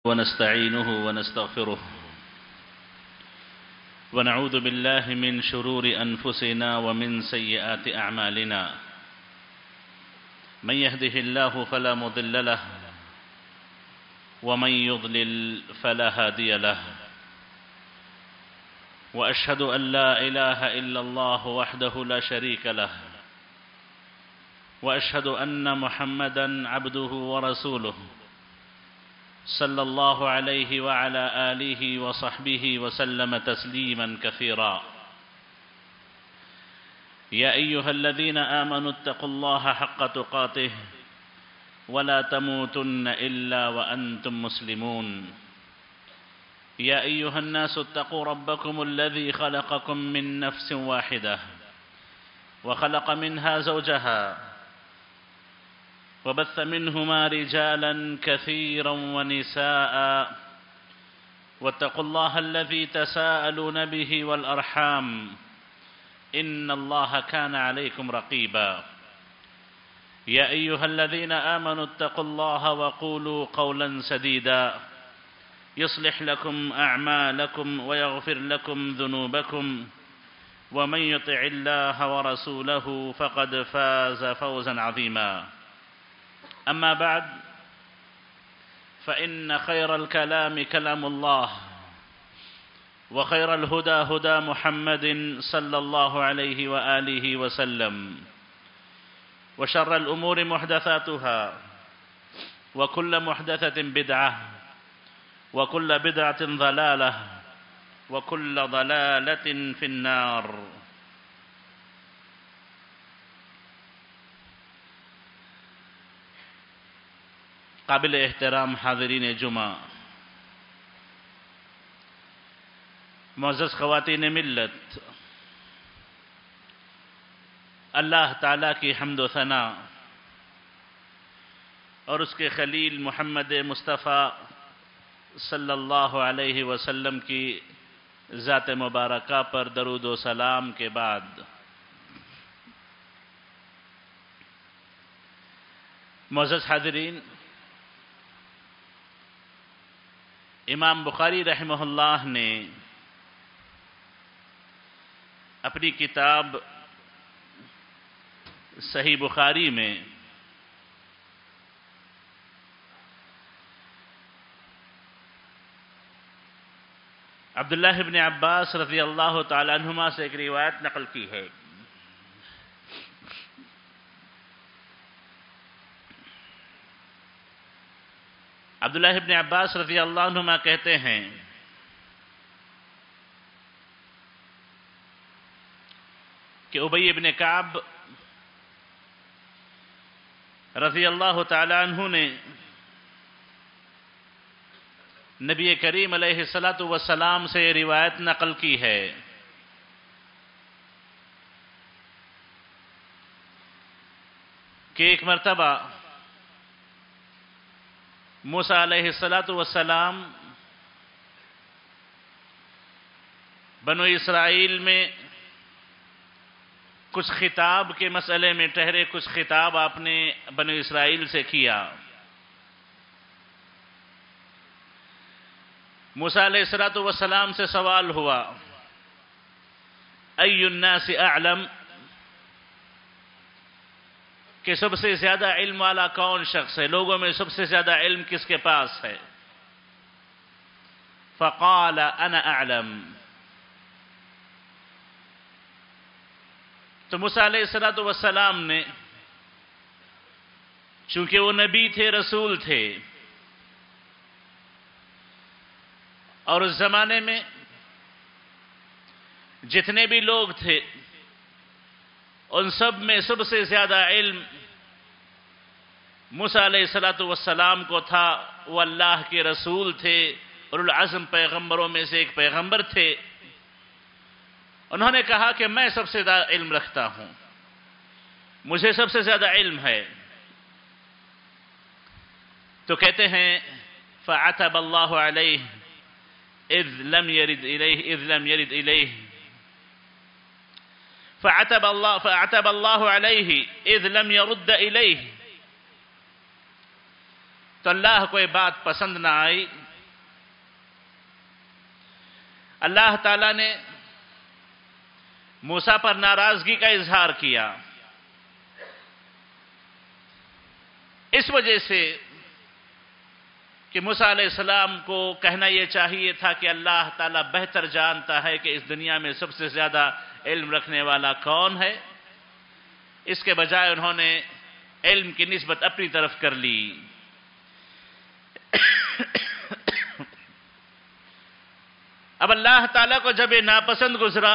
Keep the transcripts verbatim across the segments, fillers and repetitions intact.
ونستعينه ونستغفره ونعوذ بالله من شرور أنفسنا ومن سيئات أعمالنا من يهده الله فلا مضل له ومن يضلل فلا هادي له وأشهد أن لا إله إلا الله وحده لا شريك له وأشهد أن محمدا عبده ورسوله صلى الله عليه وعلى آله وصحبه وسلم تسليما كثيرا يا أيها الذين آمنوا اتقوا الله حق تقاته ولا تموتن إلا وأنتم مسلمون يا أيها الناس اتقوا ربكم الذي خلقكم من نفس واحدة وخلق منها زوجها وبث منهما رجالا كثيرا ونساء واتقوا الله الذي تساءلون به والأرحام إن الله كان عليكم رقيبا يا أيها الذين آمنوا اتقوا الله وقولوا قولا سديدا يصلح لكم أعمالكم ويغفر لكم ذنوبكم ومن يطع الله ورسوله فقد فاز فوزا عظيما أما بعد فإن خير الكلام كلام الله وخير الهدى هدى محمد صلى الله عليه وآله وسلم وشر الأمور محدثاتها وكل محدثة بدعة وكل بدعة ضلالة وكل ضلالة في النار. قابل احترام حاضرین جمعہ، معزز خواتین ملت، اللہ تعالیٰ کی حمد و ثنا اور اس کے خلیل محمد مصطفیٰ صلی اللہ علیہ وسلم کی ذات مبارکہ پر درود و سلام کے بعد معزز حاضرین، امام بخاری رحمہ اللہ نے اپنی کتاب صحیح بخاری میں عبداللہ ابن عباس رضی اللہ تعالی عنہما سے ایک روایت نقل کی ہے۔ عبداللہ ابن عباس رضی اللہ عنہما کہتے ہیں کہ ابی ابن کعب رضی اللہ تعالی عنہ نے نبی کریم علیہ الصلاۃ والسلام سے یہ روایت نقل کی ہے کہ ایک مرتبہ موسیٰ علیہ الصلاۃ والسلام بنو اسرائیل میں کچھ خطاب کے مسئلے میں ٹھہرے، کچھ خطاب آپ نے بنو اسرائیل سے کیا۔ موسیٰ علیہ الصلاۃ والسلام سے سوال ہوا، ای الناس اعلم، کہ سب سے زیادہ علم والا کون شخص ہے، لوگوں میں سب سے زیادہ علم کس کے پاس ہے؟ فقال انا اعلم، تو موسیٰ علیہ الصلاۃ والسلام نے، چونکہ وہ نبی تھے، رسول تھے، اور اس زمانے میں جتنے بھی لوگ تھے ان سب میں سب سے زیادہ علم موسیٰ علیہ الصلاۃ والسلام کو تھا، وہ اللہ کے رسول تھے، اور العزم پیغمبروں میں سے ایک پیغمبر تھے۔ انہوں نے کہا کہ میں سب سے زیادہ علم رکھتا ہوں، مجھے سب سے زیادہ علم ہے۔ تو کہتے ہیں فعتب اللہ علیہ اذ لم يرد الیہ اذ لم يرد الیہ فعتب اللہ فعتب اللہ علیہ اذ لم يرد الیہ، تو اللہ کو یہ بات پسند نہ آئی اللہ تعالیٰ نے موسیٰ پر ناراضگی کا اظہار کیا، اس وجہ سے کہ موسیٰ علیہ السلام کو کہنا یہ چاہیے تھا کہ اللہ تعالیٰ بہتر جانتا ہے کہ اس دنیا میں سب سے زیادہ علم رکھنے والا کون ہے۔ اس کے بجائے انہوں نے علم کی نسبت اپنی طرف کر لی۔ اب اللہ تعالیٰ کو جب یہ ناپسند گزرا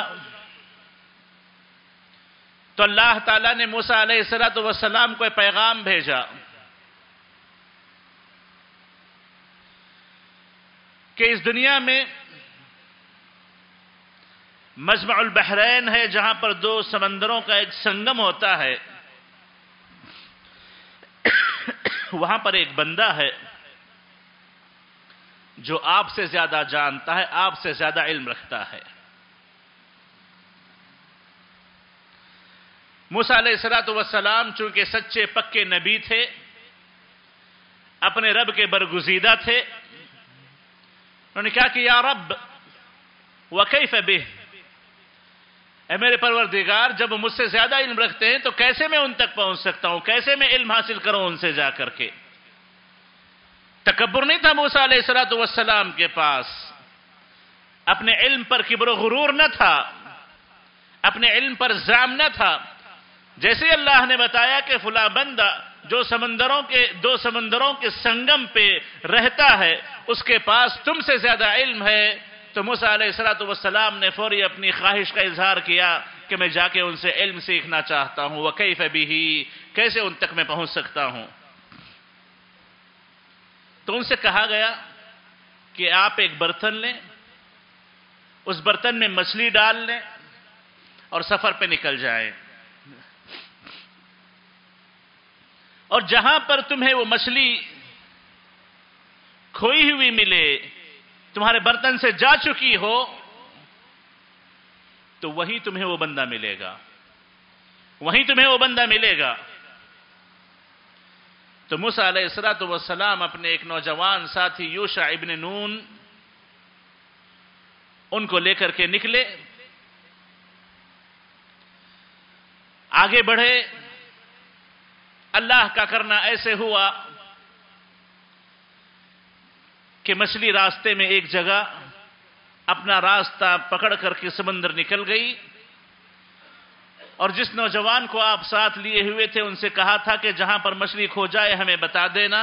تو اللہ تعالیٰ نے موسیٰ علیہ السلام کو ایک پیغام بھیجا کہ اس دنیا میں مجمع البحرین ہے، جہاں پر دو سمندروں کا ایک سنگم ہوتا ہے، وہاں پر ایک بندہ ہے جو آپ سے زیادہ جانتا ہے، آپ سے زیادہ علم رکھتا ہے۔ موسیٰ علیہ السلام چونکہ سچے پکے نبی تھے، اپنے رب کے برگزیدہ تھے، انہوں نے کہا کہ یا رب وکیف بہ، اے میرے پروردگار، جب وہ مجھ سے زیادہ علم رکھتے ہیں تو کیسے میں ان تک پہنچ سکتا ہوں، کیسے میں علم حاصل کروں ان سے جا کر کے۔ تکبر نہیں تھا موسیٰ علیہ السلام کے پاس، اپنے علم پر کبر و غرور نہ تھا، اپنے علم پر زعم نہ تھا۔ جیسے اللہ نے بتایا کہ فلاں بندہ جو سمندروں کے دو سمندروں کے سنگم پہ رہتا ہے، اس کے پاس تم سے زیادہ علم ہے، تو موسیٰ علیہ السلام نے فوری اپنی خواہش کا اظہار کیا کہ میں جا کے ان سے علم سیکھنا چاہتا ہوں، وَكَيْفَ بِهِ، کیسے ان تک میں پہنچ سکتا ہوں۔ تو ان سے کہا گیا کہ آپ ایک برتن لیں، اس برتن میں مچھلی ڈال لیں اور سفر پہ نکل جائیں، اور جہاں پر تمہیں وہ مچھلی کھوئی ہوئی ملے، تمہارے برتن سے جا چکی ہو، تو وہیں تمہیں وہ بندہ ملے گا، وہیں تمہیں وہ بندہ ملے گا۔ تو موسیٰ علیہ السلام اپنے ایک نوجوان ساتھی یوشع ابن نون ان کو لے کر کے نکلے، آگے بڑھے۔ اللہ کا کرنا ایسے ہوا کہ مچھلی راستے میں ایک جگہ اپنا راستہ پکڑ کر کے سمندر نکل گئی، اور جس نوجوان کو آپ ساتھ لیے ہوئے تھے ان سے کہا تھا کہ جہاں پر مچھلی کھو جائے ہمیں بتا دینا،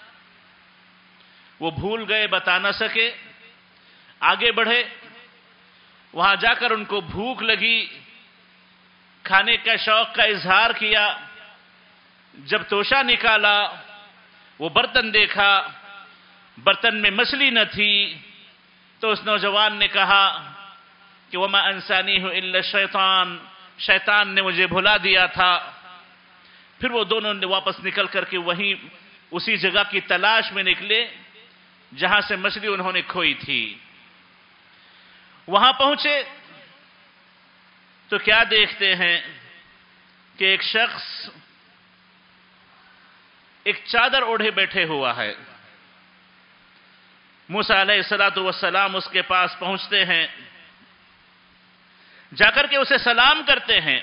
وہ بھول گئے، بتا نہ سکے۔ آگے بڑھے، وہاں جا کر ان کو بھوک لگی، کھانے کا شوق کا اظہار کیا۔ جب توشہ نکالا، وہ برتن دیکھا، برتن میں مچھلی نہ تھی، تو اس نوجوان نے کہا کہ وَمَا أَنسَانِيهُ إِلَّا الشَّيْطَانُ، شیطان نے مجھے بھلا دیا تھا۔ پھر وہ دونوں نے واپس نکل کر کے وہیں اسی جگہ کی تلاش میں نکلے جہاں سے مچھلی انہوں نے کھوئی تھی۔ وہاں پہنچے تو کیا دیکھتے ہیں کہ ایک شخص ایک چادر اوڑھے بیٹھے ہوا ہے۔ موسیٰ علیہ السلام اس کے پاس پہنچتے ہیں، جا کر کے اسے سلام کرتے ہیں،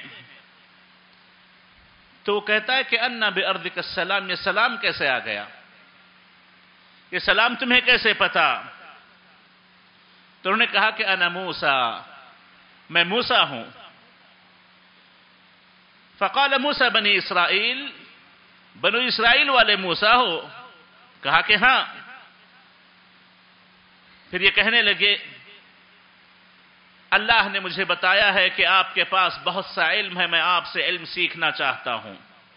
تو وہ کہتا ہے کہ انا بِأَرْضِكَ السلام، یہ سلام کیسے آ گیا، یہ سلام تمہیں کیسے پتا؟ تو انہوں نے کہا کہ انا موسیٰ، میں موسیٰ ہوں۔ فقال موسیٰ بنی اسرائیل، بنو اسرائیل والے موسیٰ ہو؟ کہا کہ ہاں۔ پھر یہ کہنے لگے اللہ نے مجھے بتایا ہے کہ آپ کے پاس بہت سا علم ہے، میں آپ سے علم سیکھنا چاہتا ہوں۔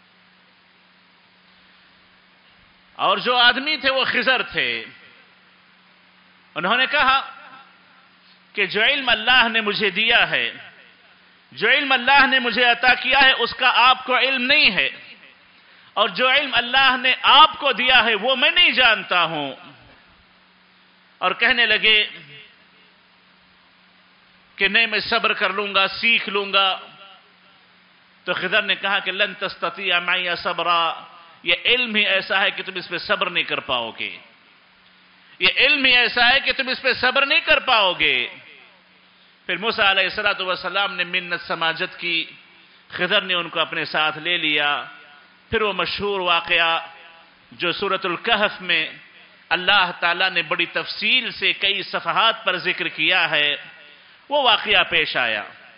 اور جو آدمی تھے وہ خضر تھے، انہوں نے کہا کہ جو علم اللہ نے مجھے دیا ہے، جو علم اللہ نے مجھے عطا کیا ہے، اس کا آپ کو علم نہیں ہے، اور جو علم اللہ نے آپ کو دیا ہے وہ میں نہیں جانتا ہوں۔ اور کہنے لگے کہ نہیں، میں صبر کر لوں گا، سیکھ لوں گا۔ تو خضر نے کہا کہ لن تستطیع معی صبرا، یہ علم ہی ایسا ہے کہ تم اس پہ صبر نہیں کر پاؤ گے، یہ علم ہی ایسا ہے کہ تم اس پہ صبر نہیں کر پاؤ گے۔ پھر موسیٰ علیہ السلام نے منت سماجت کی، خضر نے ان کو اپنے ساتھ لے لیا۔ پھر وہ مشہور واقعہ جو سورۃ الکہف میں اللہ تعالیٰ نے بڑی تفصیل سے کئی صفحات پر ذکر کیا ہے، وہ واقعہ پیش آیا۔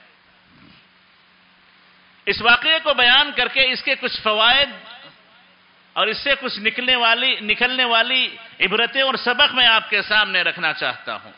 اس واقعے کو بیان کر کے اس کے کچھ فوائد اور اس سے کچھ نکلنے والی نکلنے والی عبرتیں اور سبق میں آپ کے سامنے رکھنا چاہتا ہوں۔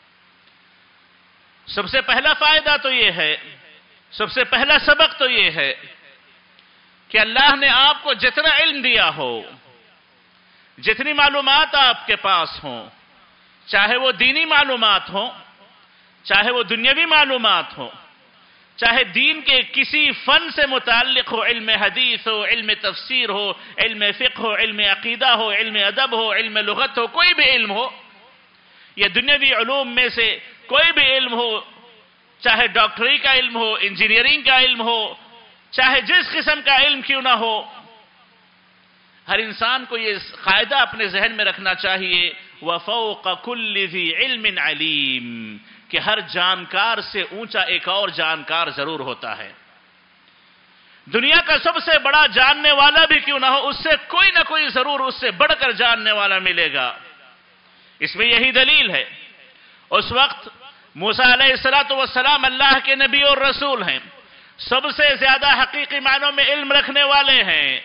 سب سے پہلا فائدہ تو یہ ہے، سب سے پہلا سبق تو یہ ہے کہ اللہ نے آپ کو جتنا علم دیا ہو، جتنی معلومات آپ کے پاس ہوں، چاہے وہ دینی معلومات ہوں، چاہے وہ دنیاوی معلومات ہوں، چاہے دین کے کسی فن سے متعلق ہو، علم حدیث ہو، علم تفسیر ہو، علم فقہ ہو، علم عقیدہ ہو، علم ادب ہو، علم لغت ہو، کوئی بھی علم ہو، یا دنیاوی علوم میں سے کوئی بھی علم ہو، چاہے ڈاکٹری کا علم ہو، انجینئرنگ کا علم ہو، چاہے جس قسم کا علم کیوں نہ ہو، ہر انسان کو یہ قاعدہ اپنے ذہن میں رکھنا چاہیے، وَفَوْقَ كُلِّ ذِي عِلْمٍ عَلِيمٍ، کہ ہر جانکار سے اونچا ایک اور جانکار ضرور ہوتا ہے۔ دنیا کا سب سے بڑا جاننے والا بھی کیوں نہ ہو، اس سے کوئی نہ کوئی ضرور اس سے بڑھ کر جاننے والا ملے گا۔ اس میں یہی دلیل ہے۔ اس وقت موسیٰ علیہ السلام اللہ کے نبی اور رسول ہیں، سب سے زیادہ حقیقی معنوں میں علم رکھنے والے ہیں،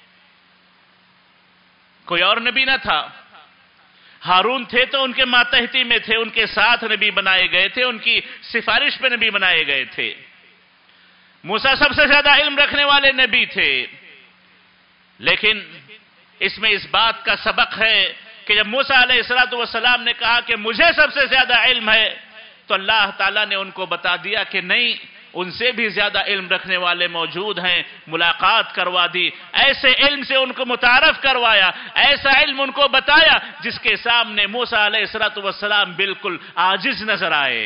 کوئی اور نبی نہ تھا۔ ہارون تھے تو ان کے ماتحتی میں تھے، ان کے ساتھ نبی بنائے گئے تھے، ان کی سفارش پہ نبی بنائے گئے تھے۔ موسیٰ سب سے زیادہ علم رکھنے والے نبی تھے، لیکن اس میں اس بات کا سبق ہے کہ جب موسیٰ علیہ السلام نے کہا کہ مجھے سب سے زیادہ علم ہے، تو اللہ تعالیٰ نے ان کو بتا دیا کہ نہیں، ان سے بھی زیادہ علم رکھنے والے موجود ہیں، ملاقات کروا دی، ایسے علم سے ان کو متعارف کروایا، ایسا علم ان کو بتایا جس کے سامنے موسیٰ علیہ السلام بالکل عاجز نظر آئے۔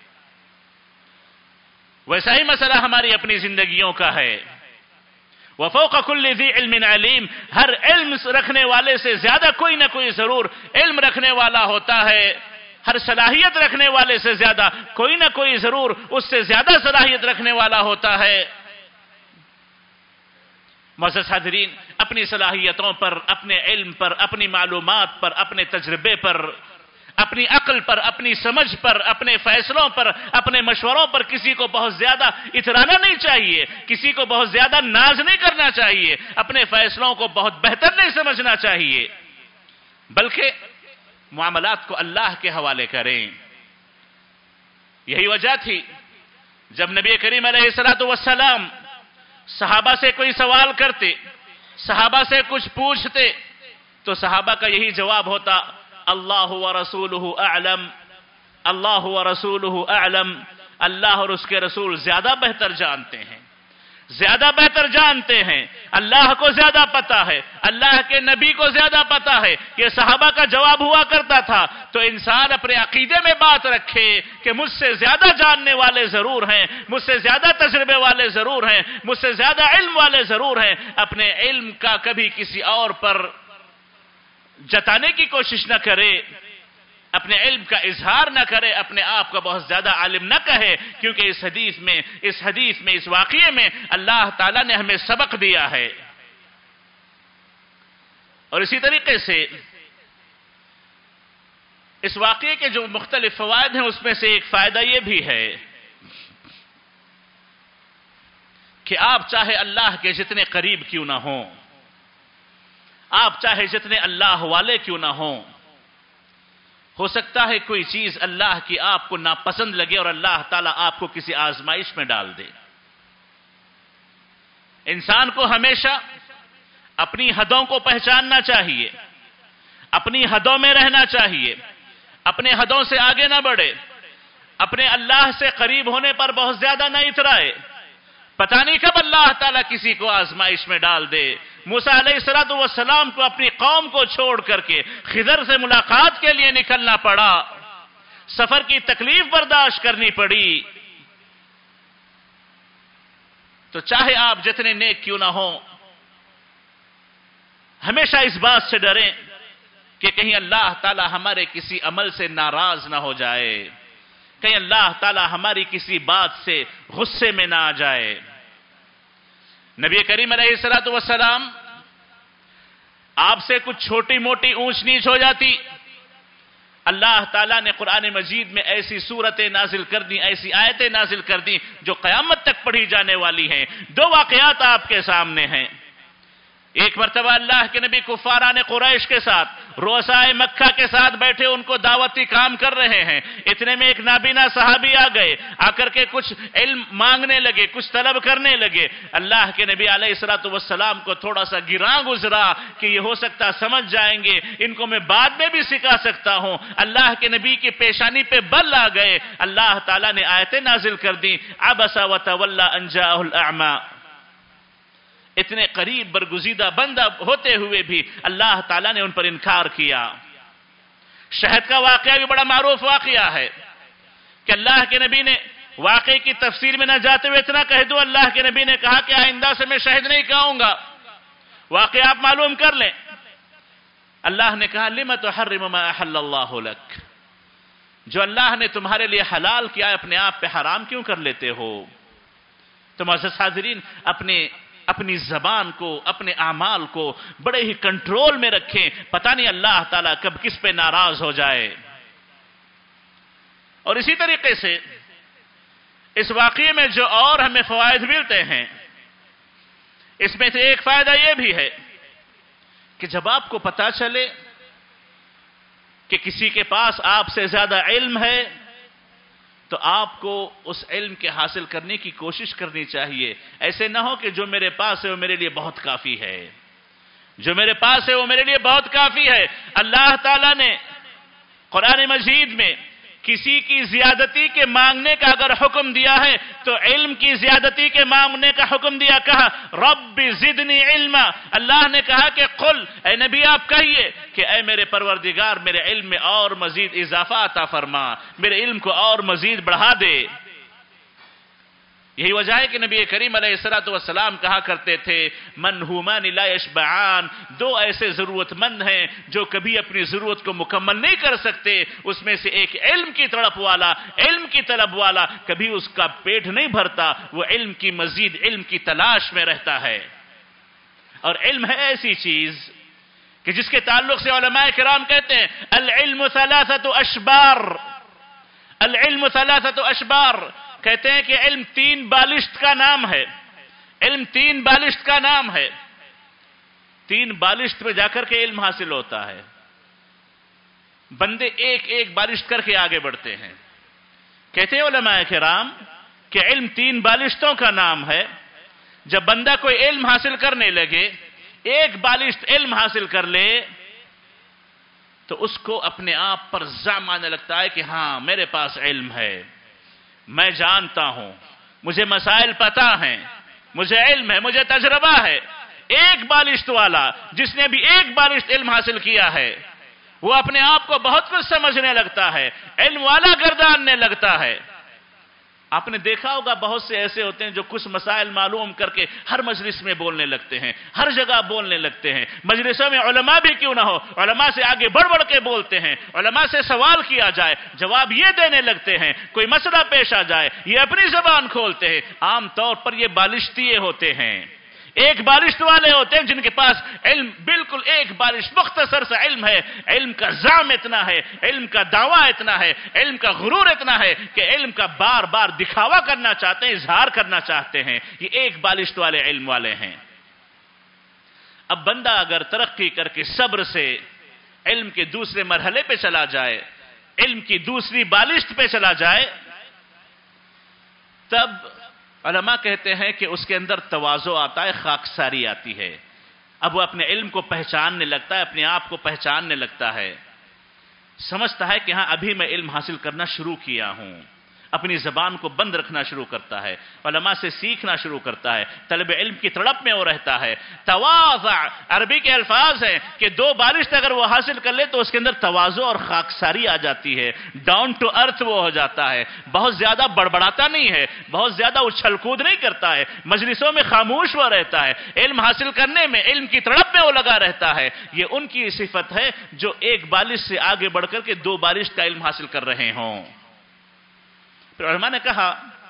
ویسا ہی مسئلہ ہماری اپنی زندگیوں کا ہے۔ وَفَوْقَ كُلِّ ذِي عِلْمٍ عَلِيمٍ، ہر علم رکھنے والے سے زیادہ کوئی نہ کوئی ضرور علم رکھنے والا ہوتا ہے، ہر صلاحیت رکھنے والے سے زیادہ کوئی نہ کوئی ضرور اس سے زیادہ صلاحیت رکھنے والا ہوتا ہے۔ معزز حاضرین، اپنی صلاحیتوں پر، اپنے علم پر، اپنی معلومات پر، اپنے تجربے پر، اپنی عقل پر، اپنی سمجھ پر، اپنے فیصلوں پر، اپنے مشوروں پر کسی کو بہت زیادہ اترانا نہیں چاہیے، کسی کو بہت زیادہ ناز نہیں کرنا چاہیے، اپنے فیصلوں کو بہت بہتر نہیں سمجھنا چاہیے، بلکہ معاملات کو اللہ کے حوالے کریں۔ یہی وجہ تھی جب نبی کریم علیہ السلام صحابہ سے کوئی سوال کرتے، صحابہ سے کچھ پوچھتے، تو صحابہ کا یہی جواب ہوتا، اللہ ورسولہ اعلم، اللہ ورسولہ اعلم، اللہ اور اس کے رسول زیادہ بہتر جانتے ہیں، زیادہ بہتر جانتے ہیں، اللہ کو زیادہ پتا ہے، اللہ کے نبی کو زیادہ پتا ہے۔ یہ صحابہ کا جواب ہوا کرتا تھا۔ تو انسان اپنے عقیدے میں بات رکھے کہ مجھ سے زیادہ جاننے والے ضرور ہیں، مجھ سے زیادہ تجربے والے ضرور ہیں، مجھ سے زیادہ علم والے ضرور ہیں، اپنے علم کا کبھی کسی اور پر جتانے کی کوشش نہ کرے، اپنے علم کا اظہار نہ کرے، اپنے آپ کو بہت زیادہ عالم نہ کہے، کیونکہ اس حدیث میں اس حدیث میں اس واقعے میں اللہ تعالیٰ نے ہمیں سبق دیا ہے۔ اور اسی طریقے سے اس واقعے کے جو مختلف فوائد ہیں اس میں سے ایک فائدہ یہ بھی ہے کہ آپ چاہے اللہ کے جتنے قریب کیوں نہ ہوں، آپ چاہے جتنے اللہ والے کیوں نہ ہوں، ہو سکتا ہے کوئی چیز اللہ کی آپ کو ناپسند لگے اور اللہ تعالیٰ آپ کو کسی آزمائش میں ڈال دے۔ انسان کو ہمیشہ اپنی حدوں کو پہچاننا چاہیے، اپنی حدوں میں رہنا چاہیے، اپنے حدوں سے آگے نہ بڑھے، اپنے اللہ سے قریب ہونے پر بہت زیادہ نہ اترائے، پتہ نہیں کب اللہ تعالیٰ کسی کو آزمائش میں ڈال دے۔ موسیٰ علیہ السلام کو اپنی قوم کو چھوڑ کر کے خضر سے ملاقات کے لیے نکلنا پڑا، سفر کی تکلیف برداشت کرنی پڑی۔ تو چاہے آپ جتنے نیک کیوں نہ ہوں، ہمیشہ اس بات سے ڈریں کہ کہیں اللہ تعالی ہمارے کسی عمل سے ناراض نہ ہو جائے، کہیں اللہ تعالی ہماری کسی بات سے غصے میں نہ آ جائے۔ نبی کریم علیہ الصلوۃ والسلام آپ سے کچھ چھوٹی موٹی اونچ نیچ ہو جاتی، اللہ تعالیٰ نے قرآن مجید میں ایسی صورتیں نازل کر دی، ایسی آیتیں نازل کر دی جو قیامت تک پڑھی جانے والی ہیں۔ دو واقعات آپ کے سامنے ہیں۔ ایک مرتبہ اللہ کے نبی کفاران قریش کے ساتھ، رؤسائے مکہ کے ساتھ بیٹھے ان کو دعوتی کام کر رہے ہیں، اتنے میں ایک نابینا صحابی آ گئے، آ کر کے کچھ علم مانگنے لگے، کچھ طلب کرنے لگے۔ اللہ کے نبی علیہ الصلوۃ والسلام کو تھوڑا سا گراں گزرا کہ یہ ہو سکتا سمجھ جائیں گے، ان کو میں بعد میں بھی سکھا سکتا ہوں۔ اللہ کے نبی کی پیشانی پہ بل آ گئے، اللہ تعالیٰ نے آیتیں نازل کر دی، عبس وتولی ان جاءہ الاعمی۔ اتنے قریب برگزیدہ بندہ ہوتے ہوئے بھی اللہ تعالیٰ نے ان پر انکار کیا۔ شہد کا واقعہ بھی بڑا معروف واقعہ ہے کہ اللہ کے نبی نے واقعے کی تفسیر میں نہ جاتے ہوئے اتنا کہہ دو، اللہ کے نبی نے کہا کہ آئندہ سے میں شہد نہیں کھاؤں گا۔ واقعہ آپ معلوم کر لیں۔ اللہ نے کہا لم تحرم ما احل اللہ لک، جو اللہ نے تمہارے لیے حلال کیا ہے اپنے آپ پہ حرام کیوں کر لیتے ہو؟ تو معزز حاضرین، اپنے اپنی زبان کو، اپنے اعمال کو بڑے ہی کنٹرول میں رکھیں، پتہ نہیں اللہ تعالیٰ کب کس پہ ناراض ہو جائے۔ اور اسی طریقے سے اس واقعے میں جو اور ہمیں فوائد ملتے ہیں، اس میں سے ایک فائدہ یہ بھی ہے کہ جب آپ کو پتہ چلے کہ کسی کے پاس آپ سے زیادہ علم ہے تو آپ کو اس علم کے حاصل کرنے کی کوشش کرنی چاہیے۔ ایسے نہ ہو کہ جو میرے پاس ہے وہ میرے لیے بہت کافی ہے، جو میرے پاس ہے وہ میرے لیے بہت کافی ہے۔ اللہ تعالیٰ نے قرآن مجید میں کسی کی زیادتی کے مانگنے کا اگر حکم دیا ہے تو علم کی زیادتی کے مانگنے کا حکم دیا، کہا رب زدنی علما۔ اللہ نے کہا کہ قل، اے نبی آپ کہیے کہ اے میرے پروردگار میرے علم میں اور مزید اضافہ عطا فرما، میرے علم کو اور مزید بڑھا دے۔ یہی وجہ ہے کہ نبی کریم علیہ الصلوۃ والسلام کہا کرتے تھے منہومان لا یشبعان، دو ایسے ضرورت مند ہیں جو کبھی اپنی ضرورت کو مکمل نہیں کر سکتے، اس میں سے ایک علم کی تڑپ والا، علم کی طلب والا، کبھی اس کا پیٹ نہیں بھرتا، وہ علم کی مزید علم کی تلاش میں رہتا ہے۔ اور علم ہے ایسی چیز کہ جس کے تعلق سے علماء کرام کہتے ہیں العلم ثلاثۃ اشبار، العلم ثلاثۃ اشبار، کہتے ہیں کہ علم تین بالشت کا نام ہے، علم تین بالشت کا نام ہے۔ تین بالشت پہ جا کر کے علم حاصل ہوتا ہے، بندے ایک ایک بالشت کر کے آگے بڑھتے ہیں۔ کہتے ہیں علماء کرام کہ علم تین بالشتوں کا نام ہے۔ جب بندہ کوئی علم حاصل کرنے لگے، ایک بالشت علم حاصل کر لے تو اس کو اپنے آپ پر زعم آنے لگتا ہے کہ ہاں میرے پاس علم ہے، میں جانتا ہوں، مجھے مسائل پتہ ہیں، مجھے علم ہے، مجھے تجربہ ہے۔ ایک بالشت والا جس نے بھی ایک بالشت علم حاصل کیا ہے وہ اپنے آپ کو بہت کچھ سمجھنے لگتا ہے، علم والا گرداننے لگتا ہے۔ آپ نے دیکھا ہوگا بہت سے ایسے ہوتے ہیں جو کچھ مسائل معلوم کر کے ہر مجلس میں بولنے لگتے ہیں، ہر جگہ بولنے لگتے ہیں۔ مجلسوں میں علماء بھی کیوں نہ ہو، علماء سے آگے بڑھ بڑھ کے بولتے ہیں، علماء سے سوال کیا جائے جواب یہ دینے لگتے ہیں، کوئی مسئلہ پیش آ جائے یہ اپنی زبان کھولتے ہیں۔ عام طور پر یہ بالشتیے ہوتے ہیں، ایک بالشت والے ہوتے ہیں جن کے پاس علم بالکل ایک بالشت مختصر سا علم ہے، علم کا زعم اتنا ہے، علم کا دعویٰ اتنا ہے، علم کا غرور اتنا ہے کہ علم کا بار بار دکھاوا کرنا چاہتے ہیں، اظہار کرنا چاہتے ہیں۔ یہ ایک بالشت والے علم والے ہیں۔ اب بندہ اگر ترقی کر کے صبر سے علم کے دوسرے مرحلے پہ چلا جائے، علم کی دوسری بالشت پہ چلا جائے، تب علماء کہتے ہیں کہ اس کے اندر تواضع آتا ہے، خاکساری آتی ہے۔ اب وہ اپنے علم کو پہچاننے لگتا ہے، اپنے آپ کو پہچاننے لگتا ہے، سمجھتا ہے کہ ہاں ابھی میں علم حاصل کرنا شروع کیا ہوں، اپنی زبان کو بند رکھنا شروع کرتا ہے، علماء سے سیکھنا شروع کرتا ہے، طلب علم کی تڑپ میں وہ رہتا ہے۔ تواضع عربی کے الفاظ ہیں کہ دو بالشت اگر وہ حاصل کر لے تو اس کے اندر تواضع اور خاکساری آ جاتی ہے، ڈاؤن ٹو ارتھ وہ ہو جاتا ہے، بہت زیادہ بڑبڑاتا نہیں ہے، بہت زیادہ اچھل کود نہیں کرتا ہے، مجلسوں میں خاموش وہ رہتا ہے، علم حاصل کرنے میں، علم کی تڑپ میں وہ لگا رہتا ہے۔ یہ ان کی صفت ہے جو ایک بالشت سے آگے بڑھ کر کے دو بالشت کا علم حاصل کر رہے ہوں۔ پھر علماء نے کہا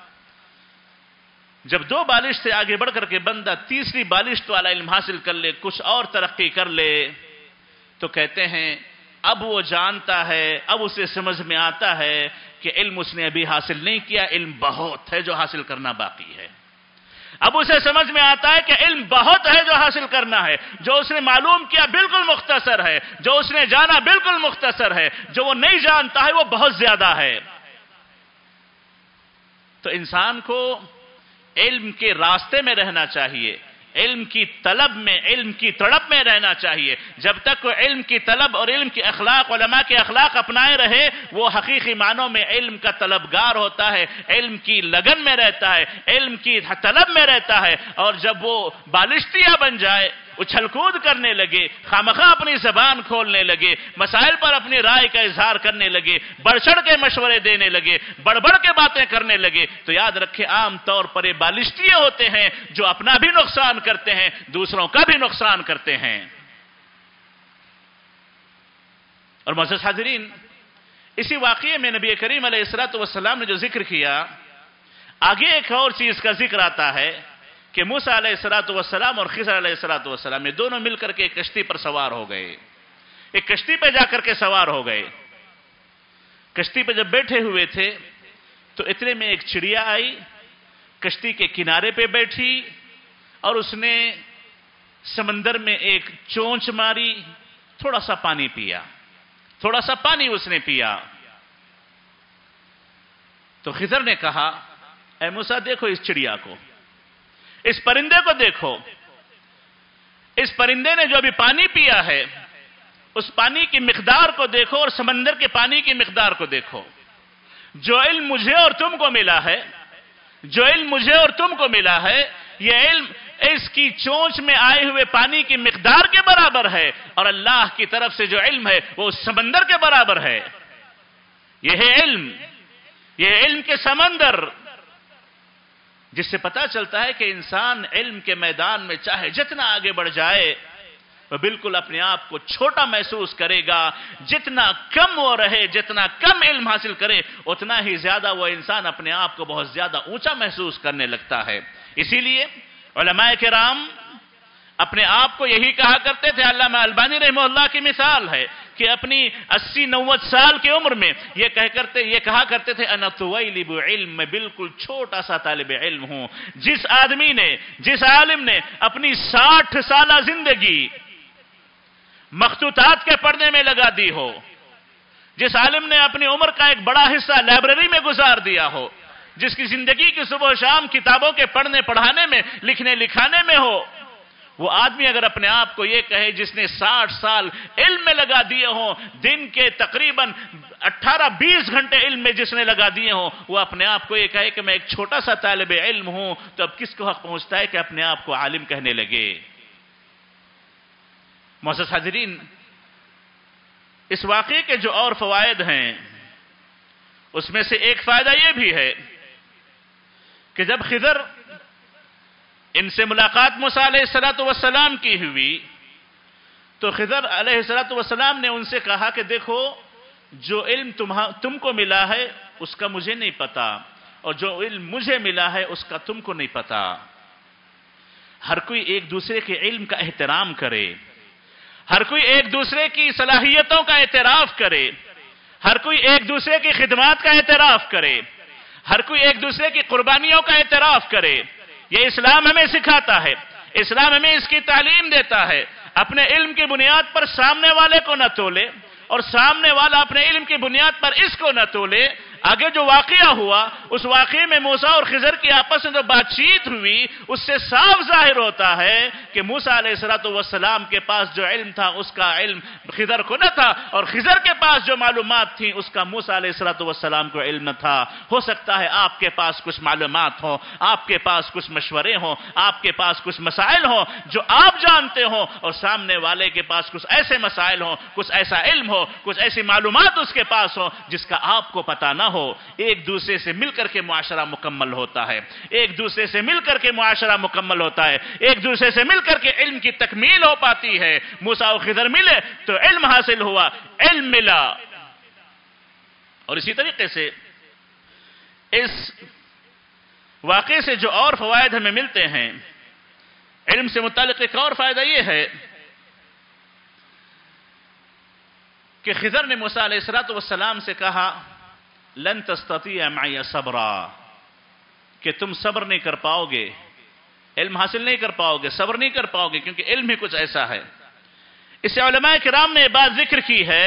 جب دو بالش سے آگے بڑھ کر کے بندہ تیسری بالشت والا علم حاصل کر لے، کچھ اور ترقی کر لے، تو کہتے ہیں اب وہ جانتا ہے، اب اسے سمجھ میں آتا ہے کہ علم اس نے ابھی حاصل نہیں کیا، علم بہت ہے جو حاصل کرنا باقی ہے۔ اب اسے سمجھ میں آتا ہے کہ علم بہت ہے جو حاصل کرنا ہے، جو اس نے معلوم کیا بالکل مختصر ہے، جو اس نے جانا بالکل مختصر ہے، جو وہ نہیں جانتا ہے وہ بہت زیادہ ہے۔ تو انسان کو علم کے راستے میں رہنا چاہیے، علم کی طلب میں، علم کی تڑپ میں رہنا چاہیے۔ جب تک وہ علم کی طلب اور علم کے اخلاق، علماء کے اخلاق اپنائے رہے، وہ حقیقی معنوں میں علم کا طلبگار ہوتا ہے، علم کی لگن میں رہتا ہے، علم کی طلب میں رہتا ہے۔ اور جب وہ بالشتیہ بن جائے، اچھل کود کرنے لگے، خامخواہ اپنی زبان کھولنے لگے، مسائل پر اپنی رائے کا اظہار کرنے لگے، بڑھ چڑھ کے مشورے دینے لگے، بڑھ بڑھ کے باتیں کرنے لگے، تو یاد رکھیں عام طور پر یہ بالشتیے ہوتے ہیں جو اپنا بھی نقصان کرتے ہیں، دوسروں کا بھی نقصان کرتے ہیں۔ اور معزز حاضرین، اسی واقعے میں نبی کریم علیہ الصلوۃ والسلام نے جو ذکر کیا، آگے ایک اور چیز کا ذکر آتا ہے کہ موسیٰ علیہ الصلوۃ والسلام اور خضر علیہ الصلوۃ والسلام یہ دونوں مل کر کے ایک کشتی پر سوار ہو گئے، ایک کشتی پہ جا کر کے سوار ہو گئے۔ کشتی پہ جب بیٹھے ہوئے تھے تو اتنے میں ایک چڑیا آئی، کشتی کے کنارے پہ بیٹھی اور اس نے سمندر میں ایک چونچ ماری، تھوڑا سا پانی پیا، تھوڑا سا پانی اس نے پیا۔ تو خضر نے کہا اے موسیٰ دیکھو اس چڑیا کو، اس پرندے کو دیکھو، اس پرندے نے جو ابھی پانی پیا ہے اس پانی کی مقدار کو دیکھو اور سمندر کے پانی کی مقدار کو دیکھو۔ جو علم مجھے اور تم کو ملا ہے، جو علم مجھے اور تم کو ملا ہے، یہ علم اس کی چونچ میں آئے ہوئے پانی کی مقدار کے برابر ہے، اور اللہ کی طرف سے جو علم ہے وہ سمندر کے برابر ہے۔ یہ ہے علم، یہ علم کے سمندر، جس سے پتا چلتا ہے کہ انسان علم کے میدان میں چاہے جتنا آگے بڑھ جائے وہ بالکل اپنے آپ کو چھوٹا محسوس کرے گا۔ جتنا کم وہ رہے، جتنا کم علم حاصل کرے، اتنا ہی زیادہ وہ انسان اپنے آپ کو بہت زیادہ اونچا محسوس کرنے لگتا ہے۔ اسی لیے علماء کرام اپنے آپ کو یہی کہا کرتے تھے، علامہ البانی رحمہ اللہ کی مثال ہے کہ اپنی اسی نوے سال کی عمر میں یہ کہہ کرتے یہ کہا کرتے تھے انا طویلب علم، میں بالکل چھوٹا سا طالب علم ہوں۔ جس آدمی نے، جس عالم نے اپنی ساٹھ سالہ زندگی مخطوطات کے پڑھنے میں لگا دی ہو، جس عالم نے اپنی عمر کا ایک بڑا حصہ لائبریری میں گزار دیا ہو، جس کی زندگی کی صبح و شام کتابوں کے پڑھنے پڑھانے میں، لکھنے لکھانے میں ہو، وہ آدمی اگر اپنے آپ کو یہ کہے جس نے ساٹھ سال علم میں لگا دیے ہوں، دن کے تقریباً اٹھارہ بیس گھنٹے علم میں جس نے لگا دیے ہوں، وہ اپنے آپ کو یہ کہے کہ میں ایک چھوٹا سا طالب علم ہوں، تو اب کس کو حق پہنچتا ہے کہ اپنے آپ کو عالم کہنے لگے؟ معزز حاضرین، اس واقعے کے جو اور فوائد ہیں اس میں سے ایک فائدہ یہ بھی ہے کہ جب خضر ان سے ملاقات موسیٰ علیہ الصلوۃ والسلام کی ہوئی تو خضر علیہ الصلوۃ والسلام نے ان سے کہا کہ دیکھو جو علم تم کو ملا ہے اس کا مجھے نہیں پتا، اور جو علم مجھے ملا ہے اس کا تم کو نہیں پتا۔ ہر کوئی ایک دوسرے کے علم کا احترام کرے، ہر کوئی ایک دوسرے کی صلاحیتوں کا اعتراف کرے، ہر کوئی ایک دوسرے کی خدمات کا اعتراف کرے، ہر کوئی ایک دوسرے کی قربانیوں کا اعتراف کرے۔ یہ اسلام ہمیں سکھاتا ہے، اسلام ہمیں اس کی تعلیم دیتا ہے۔ اپنے علم کی بنیاد پر سامنے والے کو نہ تولے، اور سامنے والا اپنے علم کی بنیاد پر اس کو نہ تولے۔ آگے جو واقعہ ہوا، اس واقعے میں موسیٰ اور خضر کی آپس میں جو بات چیت ہوئی، اس سے صاف ظاہر ہوتا ہے کہ موسیٰ علیہ الصلوۃ والسلام کے پاس جو علم تھا اس کا علم خضر کو نہ تھا، اور خضر کے پاس جو معلومات تھیں اس کا موسیٰ علیہ الصلوۃ والسلام کو علم نہ تھا۔ ہو سکتا ہے آپ کے پاس کچھ معلومات ہوں، آپ کے پاس کچھ مشورے ہوں، آپ کے پاس کچھ مسائل ہوں جو آپ جانتے ہوں، اور سامنے والے کے پاس کچھ ایسے مسائل ہوں، کچھ ایسا علم ہو، کچھ ایسی معلومات اس کے پاس ہو جس کا آپ کو پتہ نہ ہو۔ ایک دوسرے سے مل کر کے معاشرہ مکمل ہوتا ہے، ایک دوسرے سے مل کر کے معاشرہ مکمل ہوتا ہے، ایک دوسرے سے مل کر کے علم کی تکمیل ہو پاتی ہے۔ موسیٰ و خضر ملے تو علم حاصل ہوا، علم ملا۔ اور اسی طریقے سے اس واقعے سے جو اور فوائد ہمیں ملتے ہیں، علم سے متعلق ایک اور فائدہ یہ ہے کہ خضر نے موسیٰ علیہ السلام سے کہا لن تستطیع معی صبرا، کہ تم صبر نہیں کر پاؤ گے، علم حاصل نہیں کر پاؤ گے، صبر نہیں کر پاؤ گے، کیونکہ علم ہی کچھ ایسا ہے۔ اس سے علماء کرام نے یہ بات ذکر کی ہے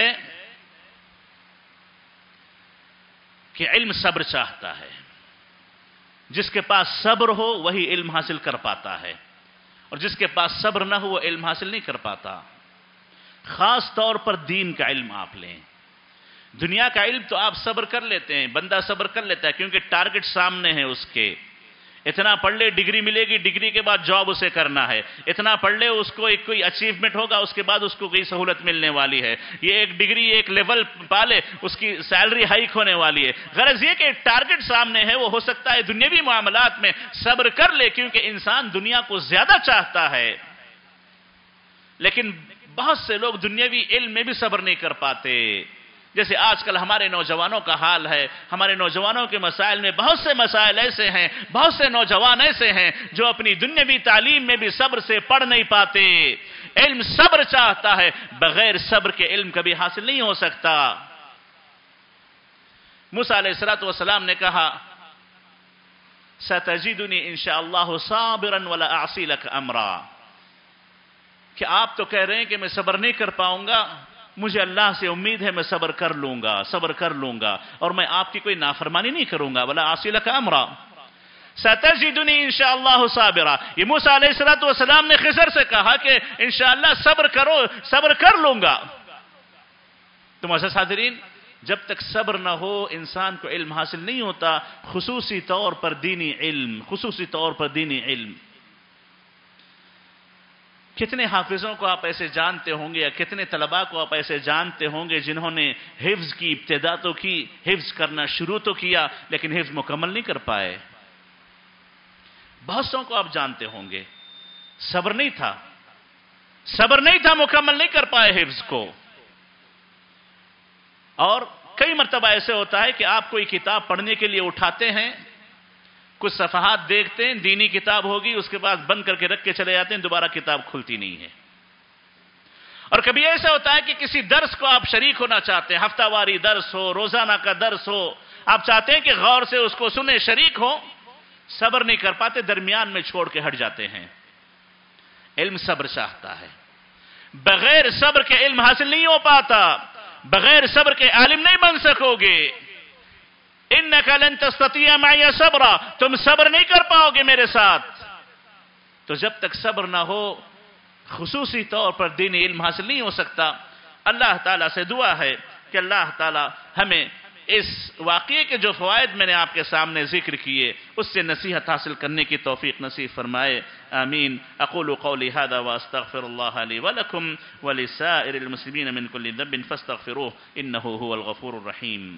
کہ علم صبر چاہتا ہے، جس کے پاس صبر ہو وہی علم حاصل کر پاتا ہے، اور جس کے پاس صبر نہ ہو وہ علم حاصل نہیں کر پاتا۔ خاص طور پر دین کا علم آپ لیں، دنیا کا علم تو آپ صبر کر لیتے ہیں، بندہ صبر کر لیتا ہے کیونکہ ٹارگٹ سامنے ہے اس کے، اتنا پڑھ لے ڈگری ملے گی، ڈگری کے بعد جاب اسے کرنا ہے، اتنا پڑھ لے اس کو ایک کوئی اچیومنٹ ہوگا، اس کے بعد اس کو کوئی سہولت ملنے والی ہے، یہ ایک ڈگری ایک لیول پالے اس کی سیلری ہائیک ہونے والی ہے۔ غرض یہ کہ ایک ٹارگٹ سامنے ہے، وہ ہو سکتا ہے دنیاوی معاملات میں صبر کر لے کیونکہ انسان دنیا کو زیادہ چاہتا ہے، لیکن بہت سے لوگ دنیاوی علم میں بھی صبر نہیں کر پاتے۔ جیسے آج کل ہمارے نوجوانوں کا حال ہے، ہمارے نوجوانوں کے مسائل میں بہت سے مسائل ایسے ہیں، بہت سے نوجوان ایسے ہیں جو اپنی دنیاوی تعلیم میں بھی صبر سے پڑھ نہیں پاتے۔ علم صبر چاہتا ہے، بغیر صبر کے علم کبھی حاصل نہیں ہو سکتا۔ موسیٰ علیہ السلام نے کہا سَتَجِدُنِي إِن شَاءَ اللَّهُ صَابِرًا وَلَا أَعْصِي لَكَ أَمْرًا، کہ آپ تو کہہ رہے ہیں کہ میں صبر نہیں کر پاؤں گا، مجھے اللہ سے امید ہے میں صبر کر لوں گا، صبر کر لوں گا، اور میں آپ کی کوئی نافرمانی نہیں کروں گا۔ وَلَا أَعْصِي لَكَ أَمْرًا سَتَجِدُنِي إِن شَاءَ اللَّهُ صَابِرًا، یہ موسیٰ علیہ السلام نے خضر سے کہا کہ انشاءاللہ صبر کرو، صبر کر لوں گا۔ تو معزز حاضرین، جب تک صبر نہ ہو انسان کو علم حاصل نہیں ہوتا، خصوصی طور پر دینی علم، خصوصی طور پر دینی علم۔ کتنے حافظوں کو آپ ایسے جانتے ہوں گے یا کتنے طلباء کو آپ ایسے جانتے ہوں گے جنہوں نے حفظ کی ابتدا تو کی، حفظ کرنا شروع تو کیا، لیکن حفظ مکمل نہیں کر پائے۔ بہت سوں کو آپ جانتے ہوں گے صبر نہیں تھا، صبر نہیں تھا، مکمل نہیں کر پائے حفظ کو۔ اور کئی مرتبہ ایسے ہوتا ہے کہ آپ کوئی کتاب پڑھنے کے لیے اٹھاتے ہیں، کچھ صفحات دیکھتے ہیں، دینی کتاب ہوگی، اس کے بعد بند کر کے رکھ کے چلے جاتے ہیں، دوبارہ کتاب کھلتی نہیں ہے۔ اور کبھی ایسا ہوتا ہے کہ کسی درس کو آپ شریک ہونا چاہتے ہیں، ہفتہ واری درس ہو، روزانہ کا درس ہو، آپ چاہتے ہیں کہ غور سے اس کو سنیں، شریک ہو، صبر نہیں کر پاتے، درمیان میں چھوڑ کے ہٹ جاتے ہیں۔ علم صبر چاہتا ہے، بغیر صبر کے علم حاصل نہیں ہو پاتا، بغیر صبر کے عالم نہیں بن سکو گے۔ انک لن تستطیع معی صبرا، تم صبر نہیں کر پاؤ گے میرے ساتھ۔ تو جب تک صبر نہ ہو خصوصی طور پر دینی علم حاصل نہیں ہو سکتا۔ اللہ تعالیٰ سے دعا ہے کہ اللہ تعالیٰ ہمیں اس واقعے کے جو فوائد میں نے آپ کے سامنے ذکر کیے اس سے نصیحت حاصل کرنے کی توفیق نصیب فرمائے، آمین۔ اقول قولی هذا واستغفر الله لي ولكم ولسائر المسلمين من كل ذنب فاستغفروه انه هو الغفور الرحيم۔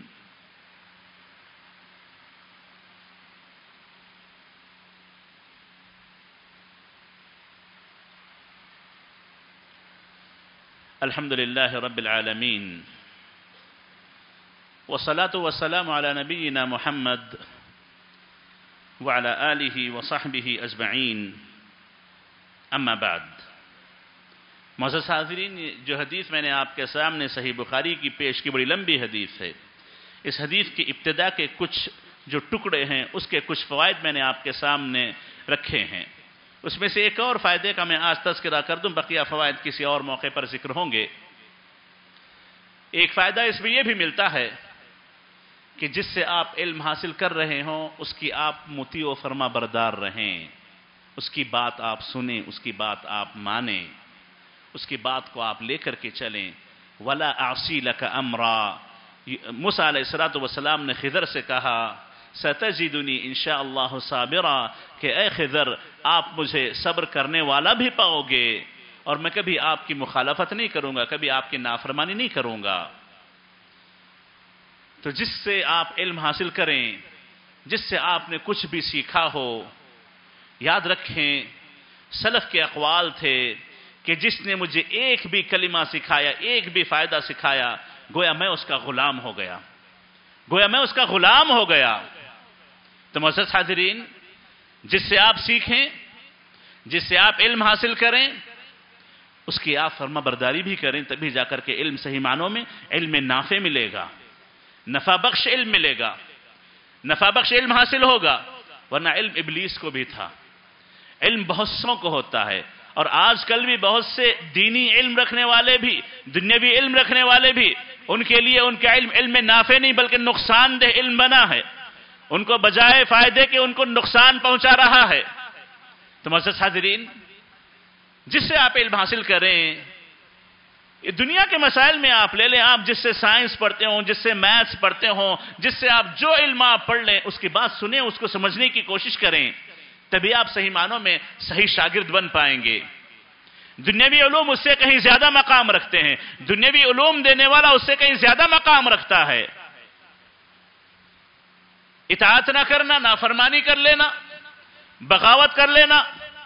الحمد لله رب العالمين والصلاة والسلام على نبينا محمد وعلى آله وصحبه أجمعين اما بعد۔ معزز حاضرین، جو حدیث میں نے آپ کے سامنے صحیح بخاری کی پیش کی بڑی لمبی حدیث ہے، اس حدیث کی ابتدا کے کچھ جو ٹکڑے ہیں اس کے کچھ فوائد میں نے آپ کے سامنے رکھے ہیں۔ اس میں سے ایک اور فائدے کا میں آج تذکرہ کر دوں، بقیہ فوائد کسی اور موقع پر ذکر ہوں گے۔ ایک فائدہ اس میں یہ بھی ملتا ہے کہ جس سے آپ علم حاصل کر رہے ہوں اس کی آپ مطیع و فرما بردار رہیں، اس کی بات آپ سنیں، اس کی بات آپ مانیں، اس کی بات کو آپ لے کر کے چلیں۔ وَلَا أَعْصِي لَكَ أَمْرًا، موسیٰ علیہ السلام نے خضر سے کہا سَتَجِدُنِي إِن شَاءَ اللَّهُ صَابِرًا، کہ اے خضر آپ مجھے صبر کرنے والا بھی پاؤ گے اور میں کبھی آپ کی مخالفت نہیں کروں گا، کبھی آپ کی نافرمانی نہیں کروں گا۔ تو جس سے آپ علم حاصل کریں، جس سے آپ نے کچھ بھی سیکھا ہو، یاد رکھیں سلف کے اقوال تھے کہ جس نے مجھے ایک بھی کلمہ سکھایا، ایک بھی فائدہ سکھایا، گویا میں اس کا غلام ہو گیا، گویا میں اس کا غلام ہو گیا۔ تو معزز حاضرین، جس سے آپ سیکھیں، جس سے آپ علم حاصل کریں، اس کی آپ فرما برداری بھی کریں، تبھی جا کر کے علم صحیح معنوں میں علم نافع ملے گا، نفع بخش علم ملے گا، نفع بخش علم حاصل ہوگا، ورنہ علم ابلیس کو بھی تھا۔ علم بہت سوں کو ہوتا ہے، اور آج کل بھی بہت سے دینی علم رکھنے والے بھی، دنیاوی علم رکھنے والے بھی، ان کے لیے ان کا علم علم نافع نہیں بلکہ نقصان دہ علم بنا ہے، ان کو بجائے فائدے کے ان کو نقصان پہنچا رہا ہے۔ تو معزز حاضرین، جس سے آپ علم حاصل کریں، یہ دنیا کے مسائل میں آپ لے لیں، آپ جس سے سائنس پڑھتے ہوں، جس سے میتھس پڑھتے ہوں، جس سے آپ جو علم آپ پڑھ لیں، اس کی بات سنیں، اس کو سمجھنے کی کوشش کریں، تبھی آپ صحیح معنوں میں صحیح شاگرد بن پائیں گے۔ دنیاوی علوم اس سے کہیں زیادہ مقام رکھتے ہیں، دنیاوی علوم دینے والا اس سے کہیں زیادہ مقام رکھتا ہے۔ اطاعت نہ کرنا، نافرمانی کر لینا، بغاوت کر لینا،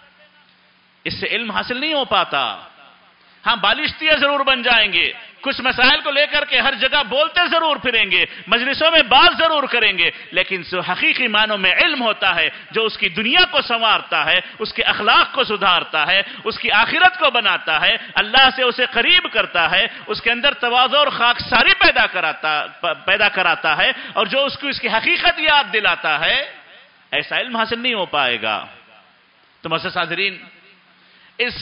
اس سے علم حاصل نہیں ہو پاتا۔ ہاں، بالشتیہ ضرور بن جائیں گے، کچھ مسائل کو لے کر کے ہر جگہ بولتے ضرور پھریں گے، مجلسوں میں بات ضرور کریں گے، لیکن جو حقیقی معنوں میں علم ہوتا ہے، جو اس کی دنیا کو سنوارتا ہے، اس کے اخلاق کو سدھارتا ہے، اس کی آخرت کو بناتا ہے، اللہ سے اسے قریب کرتا ہے، اس کے اندر تواضع اور خاکساری پیدا کراتا پیدا کراتا ہے، اور جو اس کو اس کی حقیقت یاد دلاتا ہے، ایسا علم حاصل نہیں ہو پائے گا۔ تو معزز حاضرین، اس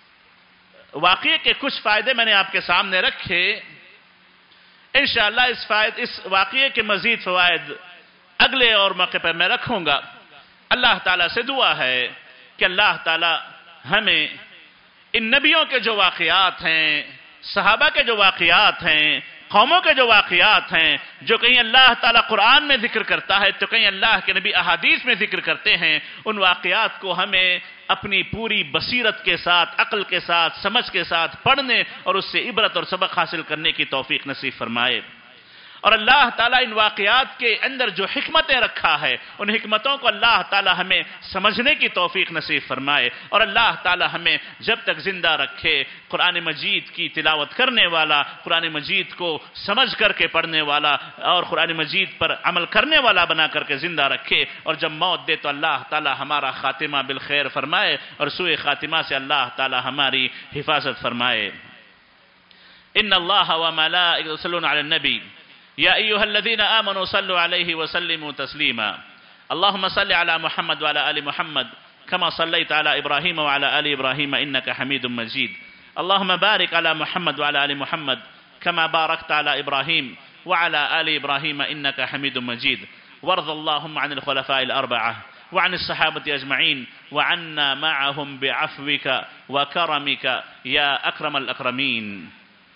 واقعے کے کچھ فائدے میں نے آپ کے سامنے رکھے، انشاءاللہ اس فائد اس واقعے کے مزید فوائد اگلے اور موقع پر میں رکھوں گا۔ اللہ تعالیٰ سے دعا ہے کہ اللہ تعالیٰ ہمیں ان نبیوں کے جو واقعات ہیں، صحابہ کے جو واقعات ہیں، قوموں کے جو واقعات ہیں، جو کہیں اللہ تعالیٰ قرآن میں ذکر کرتا ہے تو کہیں اللہ کے نبی احادیث میں ذکر کرتے ہیں، ان واقعات کو ہمیں اپنی پوری بصیرت کے ساتھ، عقل کے ساتھ، سمجھ کے ساتھ پڑھنے اور اس سے عبرت اور سبق حاصل کرنے کی توفیق نصیب فرمائے۔ اور اللہ تعالیٰ ان واقعات کے اندر جو حکمتیں رکھا ہے، ان حکمتوں کو اللہ تعالیٰ ہمیں سمجھنے کی توفیق نصیب فرمائے، اور اللہ تعالیٰ ہمیں جب تک زندہ رکھے قرآن مجید کی تلاوت کرنے والا، قرآن مجید کو سمجھ کر کے پڑھنے والا اور قرآن مجید پر عمل کرنے والا بنا کر کے زندہ رکھے، اور جب موت دے تو اللہ تعالیٰ ہمارا خاتمہ بالخیر فرمائے، اور سوء خاتمہ سے اللہ تعالیٰ ہماری حفاظت فرمائے۔ ان اللہ وملائکتہ یصلون علی النبی یا ایہا الذین آمنوا صلوا علیہ وسلموا تسلیما اللہم صل علی محمد وعلی آل محمد کما صلیت علی ابراہیم وعلی آل ابراہیم انک حمید مجید اللہم بارک علی محمد وعلی آل محمد کما بارکت علی ابراہیم وعلی آل ابراہیم انک حمید مجید وارض اللہم عن الخلفاء الاربعہ وعن الصحابة أجمعين وعنا معهم بعفوك وكرمك يا أكرم الأكرمين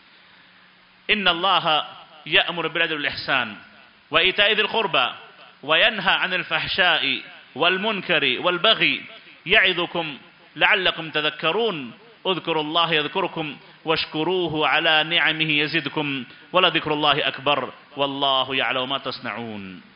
إن الله يأمر بالعدل والإحسان وإيتاء ذي القربى وينهى عن الفحشاء والمنكر والبغي يعظكم لعلكم تذكرون اذكروا الله يذكركم واشكروه على نعمه يزدكم ولذكر الله أكبر والله يعلم ما تصنعون